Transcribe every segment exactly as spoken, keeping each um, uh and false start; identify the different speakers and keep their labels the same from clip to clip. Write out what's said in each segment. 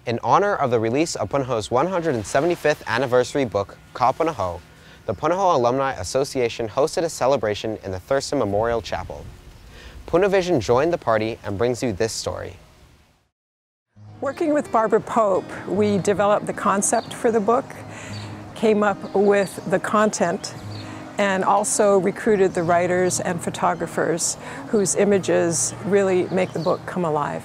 Speaker 1: In honor of the release of Punahou's one hundred seventy-fifth anniversary book, KAPUNAHOU, the Punahou Alumni Association hosted a celebration in the Thurston Memorial Chapel. Punavision joined the party and brings you this story.
Speaker 2: Working with Barbara Pope, we developed the concept for the book, came up with the content, and also recruited the writers and photographers whose images really make the book come alive.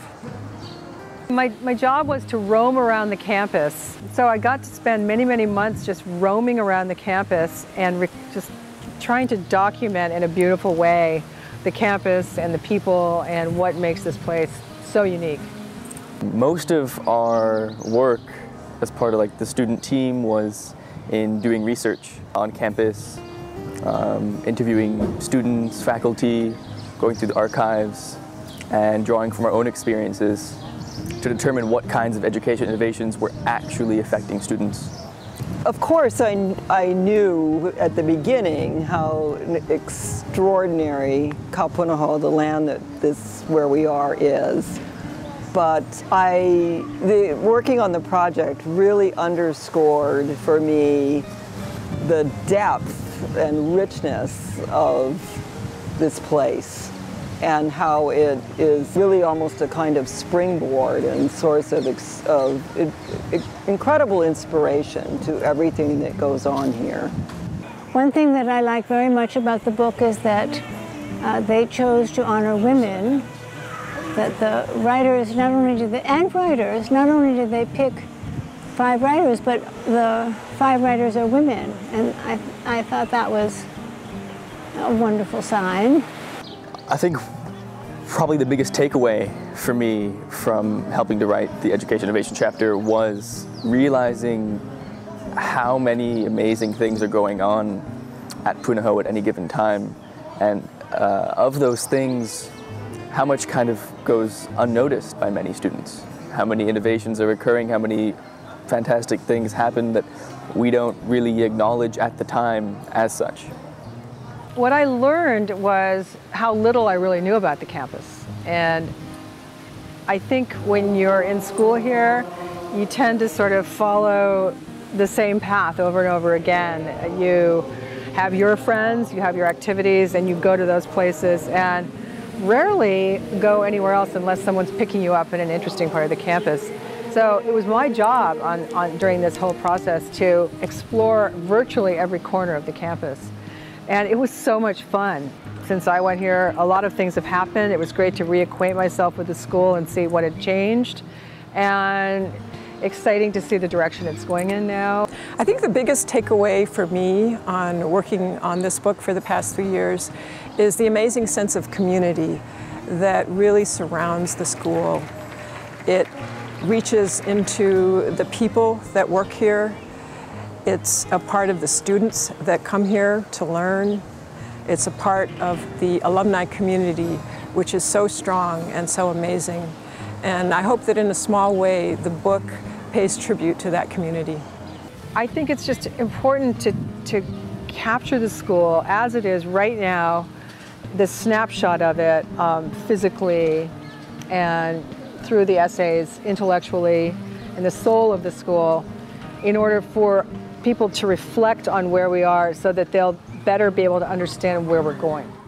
Speaker 3: My, my job was to roam around the campus, so I got to spend many, many months just roaming around the campus and re just trying to document in a beautiful way the campus and the people and what makes this place so unique.
Speaker 4: Most of our work as part of like the student team was in doing research on campus, um, interviewing students, faculty, going through the archives, and drawing from our own experiences to determine what kinds of education innovations were actually affecting students.
Speaker 5: Of course, I, I knew at the beginning how extraordinary KAPUNAHOU, the land that this where we are, is. But I, the, working on the project really underscored for me the depth and richness of this place, and how it is really almost a kind of springboard and source of, ex of it, it, incredible inspiration to everything that goes on here.
Speaker 6: One thing that I like very much about the book is that uh, they chose to honor women, that the writers, not only did they, and writers, not only did they pick five writers, but the five writers are women, and I, I thought that was a wonderful sign.
Speaker 4: I think probably the biggest takeaway for me from helping to write the Education Innovation chapter was realizing how many amazing things are going on at Punahou at any given time, and uh, of those things, how much kind of goes unnoticed by many students. How many innovations are occurring, how many fantastic things happen that we don't really acknowledge at the time as such.
Speaker 3: What I learned was how little I really knew about the campus. And I think when you're in school here, you tend to sort of follow the same path over and over again. You have your friends, you have your activities, and you go to those places, and rarely go anywhere else unless someone's picking you up in an interesting part of the campus. So it was my job on, on, during this whole process to explore virtually every corner of the campus. And it was so much fun. Since I went here, a lot of things have happened. It was great to reacquaint myself with the school and see what had changed. And exciting to see the direction it's going in now.
Speaker 2: I think the biggest takeaway for me on working on this book for the past three years is the amazing sense of community that really surrounds the school. It reaches into the people that work here. It's a part of the students that come here to learn. It's a part of the alumni community, which is so strong and so amazing. And I hope that in a small way, the book pays tribute to that community.
Speaker 3: I think it's just important to, to capture the school as it is right now, the snapshot of it um, physically and through the essays, intellectually, and the soul of the school, in order for people to reflect on where we are so that they'll better be able to understand where we're going.